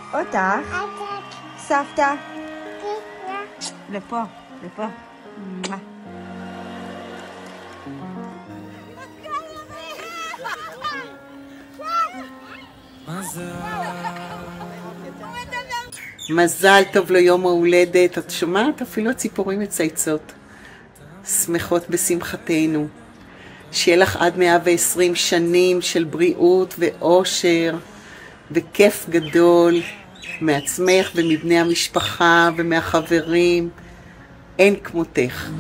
אותך. סבתא. לפה, לפה. מזל טוב ליום ההולדת. את שומעת? אפילו הציפורים מצייצות. שמחות בשמחתנו. שיהיה לך עד 120 שנים של בריאות ואושר וכיף גדול מעצמך ומבני המשפחה ומהחברים. אין כמותך.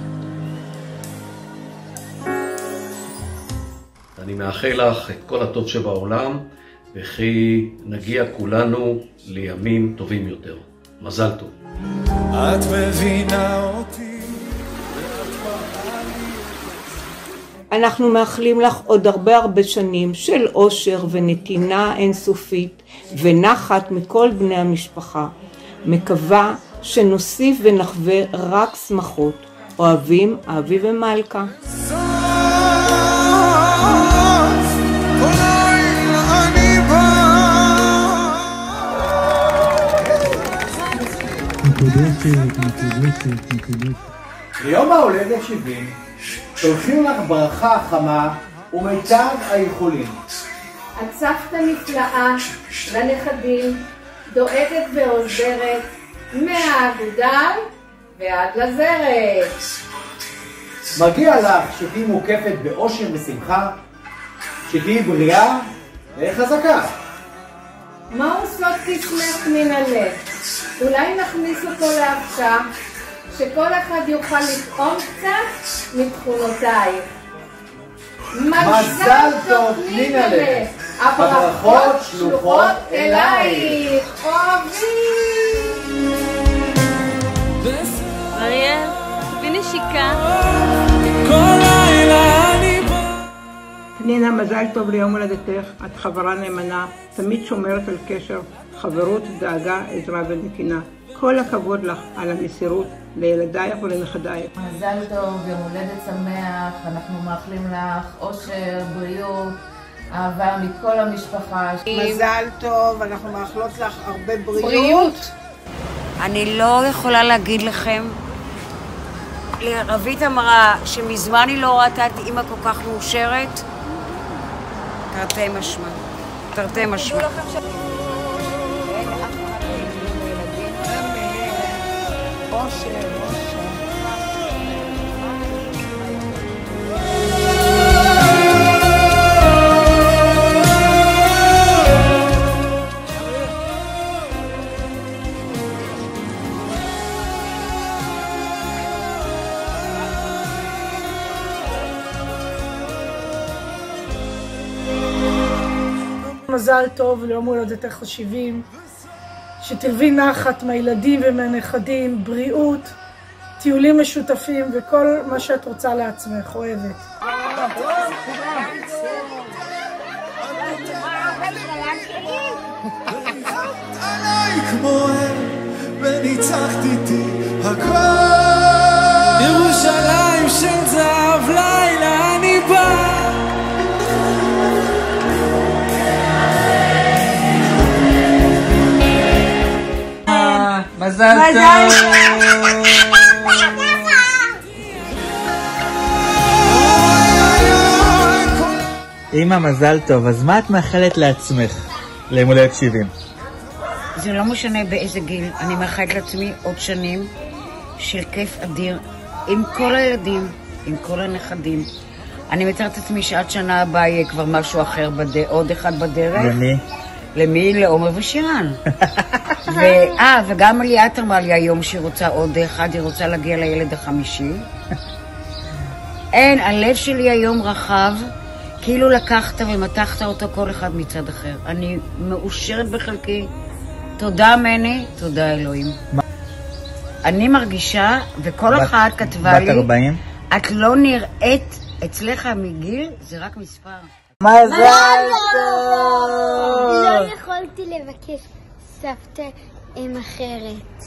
אני מאחל לך את כל הטוב שבעולם, וכי נגיע כולנו לימים טובים יותר. מזל טוב. את מבינה אותי. אנחנו מאחלים לך עוד הרבה שנים של אושר ונתינה אינסופית ונחת מכל בני המשפחה. מקווה שנוסיף ונחווה רק שמחות. אוהבים, אבי ומלכה. ביום ההולדת 70 שולחים לך ברכה חמה ומיטב האיחולים. את סבתא נפלאה לנכדים, דואגת ועוזרת מהאגודל ועד לזרת. מגיע לך שתהי מוקפת באושר ושמחה, שתהי בריאה וחזקה. מהו סוד קסמך מן הלב? אולי נכניס אותו להפקה, שכל אחד יוכל לטעום קצת מתכונותייך. מזל טוב מן הלב, הברכות שלוחות אלייך. אוהבים. אריאל, תביא נשיקה. כל לילה אני בא. פנינה, מזל טוב ליום הולדתך. את חברה נאמנה, תמיד שומרת על קשר, חברות, דאגה, עזרה ונתינה. כל הכבוד לך על המסירות לילדייך ולנכדייך. מזל טוב, יום הולדת שמח. אנחנו מאחלים לך אושר, בריאות, אהבה מכל המשפחה. מזל טוב, אנחנו מאחלות לך הרבה בריאות. אני לא יכולה להגיד לכם, רבית אמרה שמזמן היא לא ראתה את אימא כל כך מאושרת. תרתי משמע, תרתי משמע. מזל טוב ליום הולדתך ה-70, שתלווי נחת מהילדים ומהנכדים, בריאות, טיולים משותפים וכל מה שאת רוצה לעצמך. אוהבת. כמו וניצחת איתי הכל. ירושלים של זהב, לילה אני בא. מזל טוב. אמא, מזל טוב. אז מה את מאחלת לעצמך ליום הולדת 70? זה לא משנה באיזה גיל, אני מאחלת לעצמי עוד שנים של כיף אדיר עם כל הילדים, עם כל הנכדים. אני מתארת את עצמי שעד שנה הבאה יהיה כבר משהו אחר, עוד אחד בדרך. למי? למי? לעומר ושירן. וגם ליאת אמרה לי היום שהיא רוצה עוד אחד, היא רוצה להגיע לילד החמישי. אין, הלב שלי היום רחב, כאילו לקחת ומתחת אותו כל אחד מצד אחר. אני מאושרת בחלקי. תודה מני, תודה אלוהים. אני מרגישה, וכל אחת כתבה לי, בת 40? את לא נראית אצלך מגיל, זה רק מספר. מזל טוב! לא יכולתי לבקש סבתא אחרת.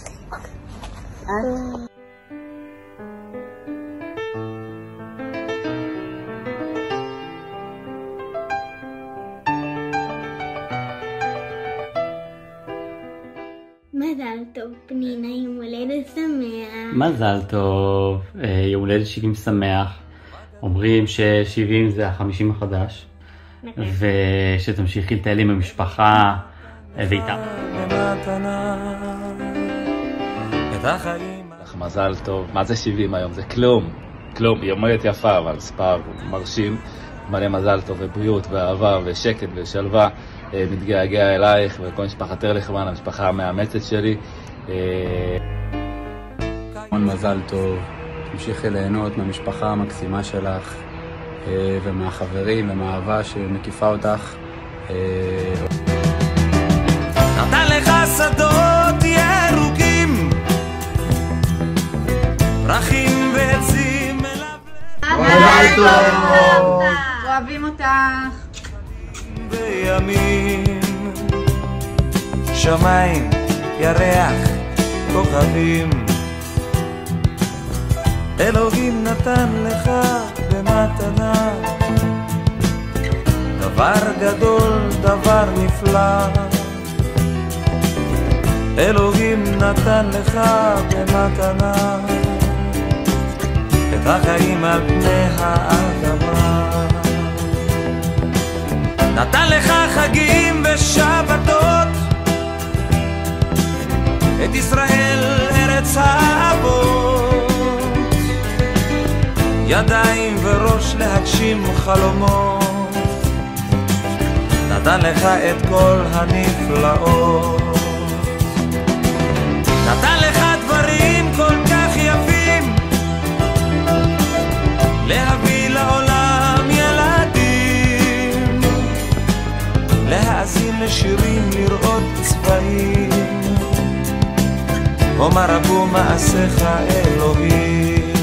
מזל טוב פנינה, יום הולדת שמח. מזל טוב, יום הולדת 70 שמח. אומרים ש70 זה ה50 החדש, ושתמשיכי לטייל עם המשפחה ואיתה. מזל טוב. מה זה 70 היום? זה כלום. כלום. היא אומרת יפה, אבל ספר מרשים. מלא מזל טוב ובריאות ואהבה ושקט ושלווה. מתגעגע אלייך וכל משפחת ארליכמן, המשפחה המאמצת שלי. המון מזל טוב. תמשיכי ליהנות מהמשפחה המקסימה שלך ומהחברים ומהאהבה שמקיפה אותך. נתן לך שדות ירוקים, פרחים ועצים מזל טוב! אוהבים אותך. בימים שמיים, ירח, כוכבים, אלוהים נתן לך במתנה דבר גדול, דבר נפלא. אלוהים נתן לך במתנה את החיים על פני האדמה. נתן לך חגים ושבתות, את ישראל ארץ האבות, ידיים וראש להגשים חלומות. נתן לך את כל הנפלאות, נתן לך דברים כל כך יפים, להביא לעולם ילדים, להאזין לשירים, לראות צבעים. אומר רבו מעשיך אלוהים.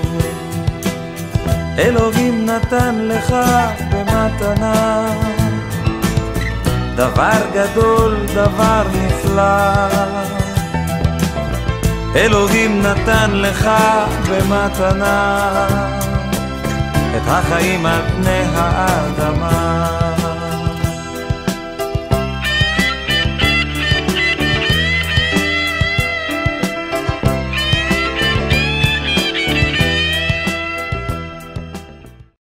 אלוהים נתן לך במתנה דבר גדול, דבר נפלא. אלוהים נתן לך במתנה את החיים על פני האדמה.